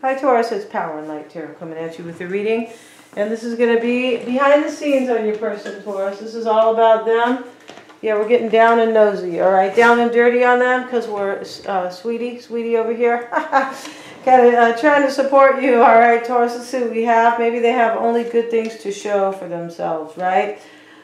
Hi Taurus, it's Power and Light Tarot coming at you with the reading. And this is going to be behind the scenes on your person, Taurus. This is all about them. Yeah, we're getting down and nosy, all right? Down and dirty on them because we're sweetie over here. Kind of trying to support you, all right, Taurus. Let's see what we have. Maybe they have only good things to show for themselves, right?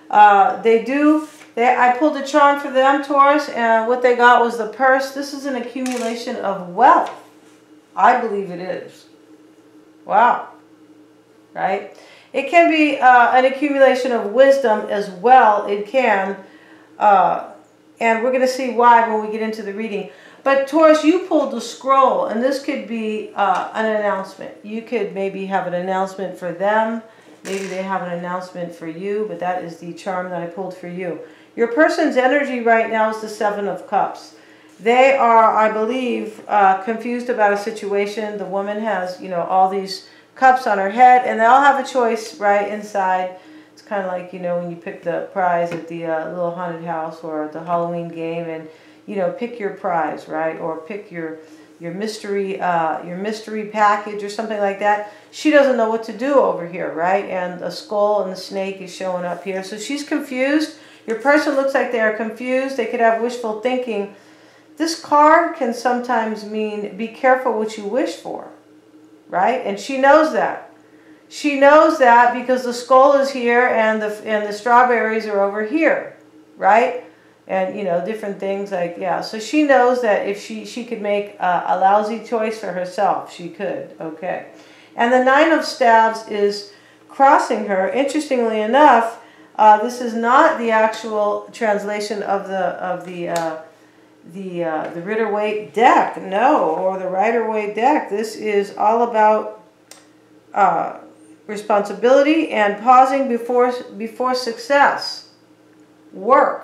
I pulled a charm for them, Taurus, and what they got was the purse. This is an accumulation of wealth. I believe it is. Wow. Right? It can be an accumulation of wisdom as well. It can. And we're going to see why when we get into the reading. But Taurus, you pulled the scroll, and this could be an announcement. You could maybe have an announcement for them. Maybe they have an announcement for you, but that is the charm that I pulled for you. Your person's energy right now is the Seven of Cups. They are, I believe, confused about a situation. The woman has, you know, all these cups on her head, and they all have a choice right inside. It's kind of like, you know, when you pick the prize at the little haunted house or the Halloween game, and, you know, pick your prize, right? Or pick your mystery package or something like that. She doesn't know what to do over here, right? And the skull and the snake is showing up here. So she's confused. Your person looks like they are confused. They could have wishful thinking. This card can sometimes mean be careful what you wish for, right? And she knows that. She knows that because the skull is here and the strawberries are over here, right? And, you know, different things like, yeah. So she knows that if she could make a lousy choice for herself, she could, okay. And the Nine of Staves is crossing her. Interestingly enough, this is not the actual translation of the Rider-Waite deck, no, or the Rider-Waite deck. This is all about responsibility and pausing before success. Work.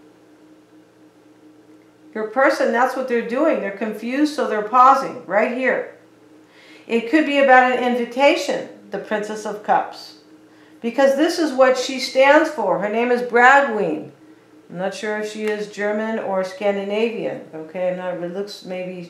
Your person, that's what they're doing. They're confused, so they're pausing right here. It could be about an invitation, the Princess of Cups, because this is what she stands for. Her name is Bragween. I'm not sure if she is German or Scandinavian. Okay, I'm not. It looks maybe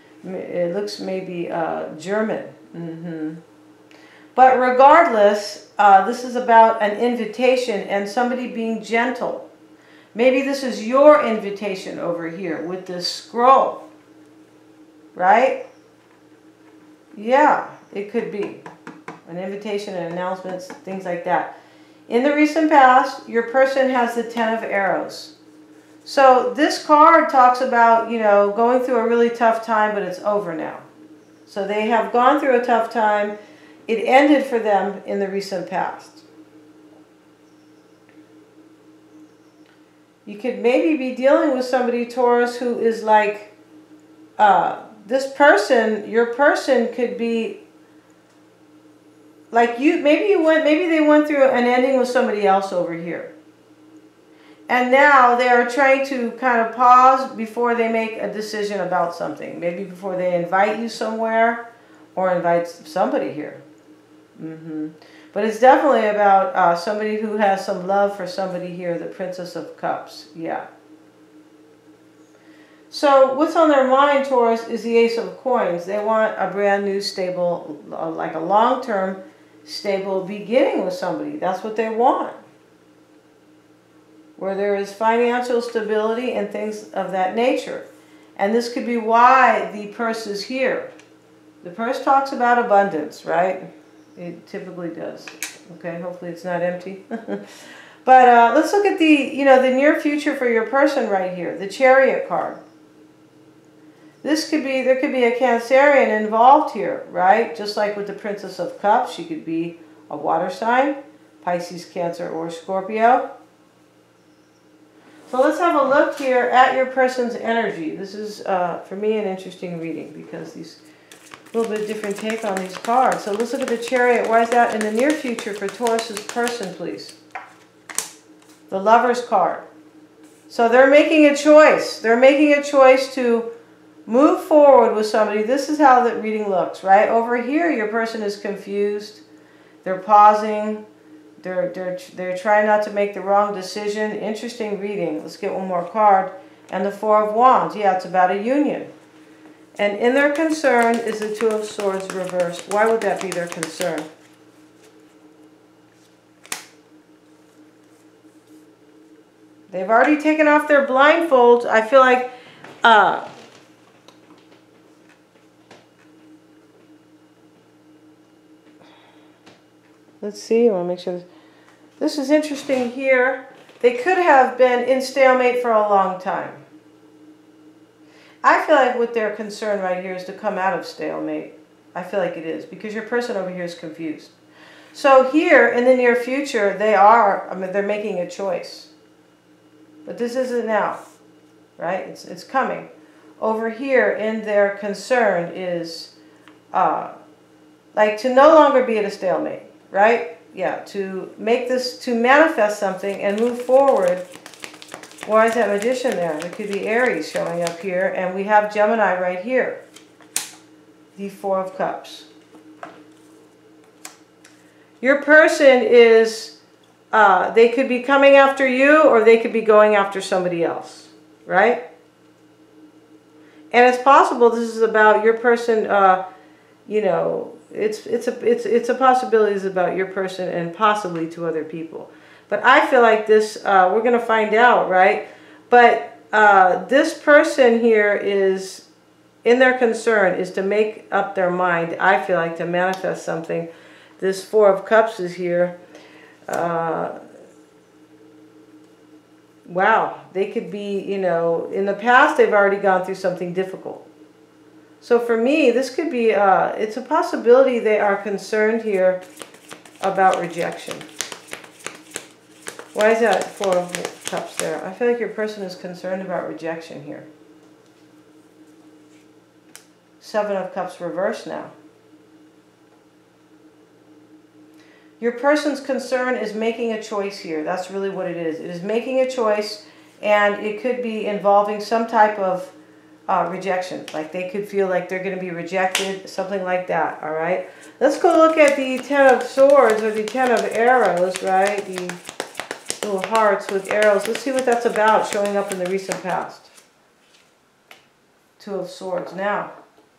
German. But regardless, this is about an invitation and somebody being gentle. Maybe this is your invitation over here with this scroll, right? Yeah, it could be an invitation and announcements, things like that. In the recent past, your person has the Ten of Arrows. So this card talks about, you know, going through a really tough time, but it's over now. So they have gone through a tough time. It ended for them in the recent past. You could maybe be dealing with somebody, Taurus, who is like, this person, your person could be like you, maybe they went through an ending with somebody else over here. And now they are trying to kind of pause before they make a decision about something. Maybe before they invite you somewhere or invite somebody here. But it's definitely about somebody who has some love for somebody here, the Princess of Cups. Yeah. So what's on their mind, Taurus, is the Ace of Coins. They want a brand new, stable, like a long-term, stable beginning with somebody. That's what they want. Where there is financial stability and things of that nature. And this could be why the purse is here. The purse talks about abundance, right? It typically does. Okay, hopefully it's not empty. But let's look at the, you know, the near future for your person right here. The Chariot card. This could be, there could be a Cancerian involved here, right? Just like with the Princess of Cups, she could be a water sign, Pisces, Cancer, or Scorpio. So let's have a look here at your person's energy. This is, for me, an interesting reading because these a little bit different take on these cards. So let's look at the Chariot. Why is that in the near future for Taurus's person, please? The Lover's card. So they're making a choice. They're making a choice to move forward with somebody. This is how the reading looks, right? Over here, your person is confused. They're pausing. They're trying not to make the wrong decision. Interesting reading. Let's get one more card. And the Four of Wands. Yeah, it's about a union. And in their concern is the Two of Swords reversed. Why would that be their concern? They've already taken off their blindfolds. I feel like let's see, I want to make sure this is interesting here. They could have been in stalemate for a long time. I feel like what their concern right here is to come out of stalemate. I feel like it is, because your person over here is confused. So here in the near future, they're making a choice. But this isn't now, right? It's coming. Over here in their concern is like to no longer be at a stalemate, right? Yeah, to make this, to manifest something and move forward. Why is that Magician there? It could be Aries showing up here, and we have Gemini right here. The Four of Cups. Your person is, they could be coming after you, or they could be going after somebody else, right? And it's possible this is about your person, you know, it's a possibility it's about your person and possibly to other people. But I feel like this, we're going to find out, right? But this person here is, in their concern, is to make up their mind, I feel like, to manifest something. This Four of Cups is here. Wow, they could be, you know, in the past they've already gone through something difficult. So for me, this could be, it's a possibility they are concerned here about rejection. Why is that Four of Cups there? I feel like your person is concerned about rejection here. Seven of Cups reversed now. Your person's concern is making a choice here. That's really what it is. It is making a choice, and it could be involving some type of rejection. Like they could feel like they're going to be rejected, something like that, all right? Let's go look at the Ten of Swords, or the Ten of Arrows, right? The little hearts with arrows. Let's see what that's about, showing up in the recent past. Two of Swords now.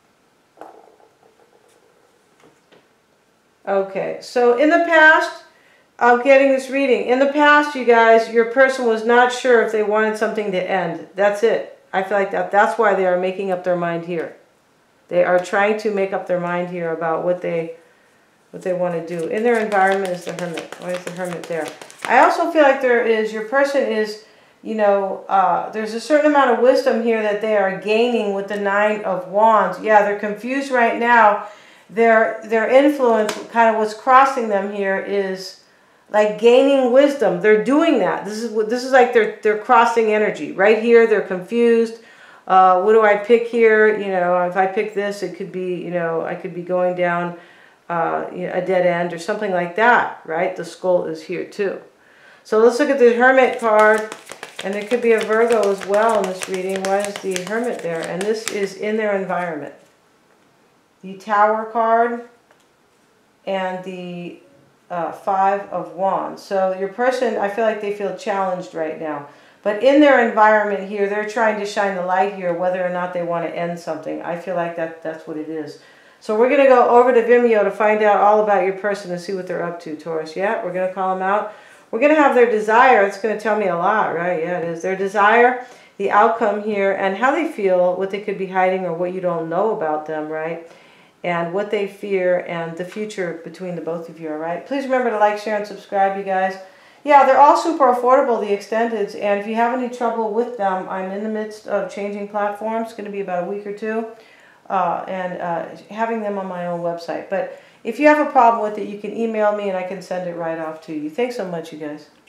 Okay, so in the past, I'm getting this reading. In the past, you guys, your person was not sure if they wanted something to end. That's it. I feel like that's why they are making up their mind here. They are trying to make up their mind here about what they want to do. In their environment is the Hermit. Why is the Hermit there? I also feel like your person is, you know, there's a certain amount of wisdom here that they are gaining with the Nine of Wands. Yeah, they're confused right now. Their influence, kind of what's crossing them here, is like gaining wisdom. They're doing that. This is like they're crossing energy. Right here, they're confused. What do I pick here? You know, if I pick this, it could be, you know, I could be going down you know, a dead end or something like that, right? The Skull is here too. So let's look at the Hermit card, and there could be a Virgo as well in this reading. Why is the Hermit there? And this is in their environment. The Tower card and the Five of Wands. So your person, I feel like they feel challenged right now. But in their environment here, they're trying to shine the light here, whether or not they want to end something. I feel like that's what it is. So we're going to go over to Vimeo to find out all about your person and see what they're up to, Taurus. Yeah, we're going to call them out. We're going to have their desire. It's going to tell me a lot, right? Yeah, it is. Their desire, the outcome here, and how they feel, what they could be hiding or what you don't know about them, right? And what they fear and the future between the both of you, all right? Please remember to like, share, and subscribe, you guys. Yeah, they're all super affordable, the extendeds, and if you have any trouble with them, I'm in the midst of changing platforms. It's going to be about a week or two, and having them on my own website. But if you have a problem with it, you can email me and I can send it right off to you. Thanks so much, you guys.